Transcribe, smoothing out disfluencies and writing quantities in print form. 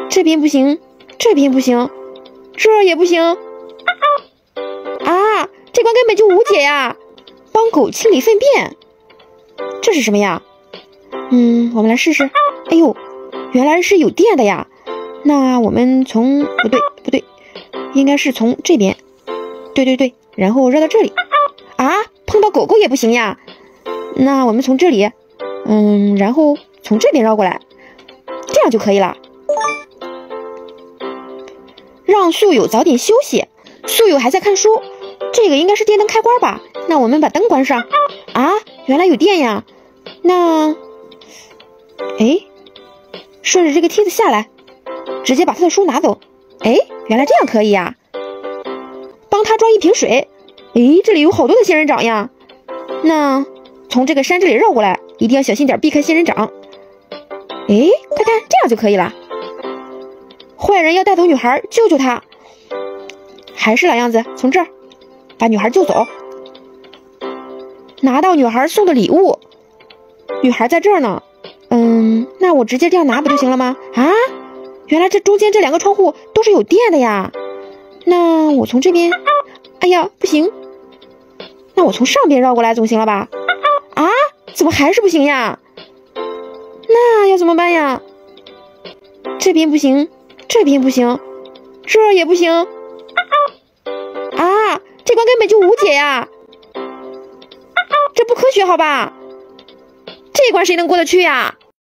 这边不行，这边不行，这也不行。啊，这关根本就无解呀！帮狗清理粪便，这是什么呀？我们来试试。哎呦，原来是有电的呀！那我们从不对，应该是从这边。对，然后绕到这里。啊，碰到狗狗也不行呀。那我们从这里，然后从这边绕过来，这样就可以了。让宿友早点休息，宿友还在看书，这个应该是电灯开关吧？那我们把灯关上。啊，原来有电呀。那，顺着这个梯子下来，直接把他的书拿走。原来这样可以呀。帮他装一瓶水。这里有好多的仙人掌呀。那从这个山这里绕过来，一定要小心点，避开仙人掌。快看，这样就可以了。坏人要带走女孩，救救她。还是老样子，从这儿把女孩救走。拿到女孩送的礼物，女孩在这儿呢。那我直接这样拿不就行了吗？啊，原来这中间这2个窗户都是有电的呀。那我从这边，哎呀，不行。那我从上边绕过来总行了吧？啊，怎么还是不行呀？那要怎么办呀？这边不行，这边不行，这也不行。啊，这关根本就无解呀！这不科学好吧？这关谁能过得去呀？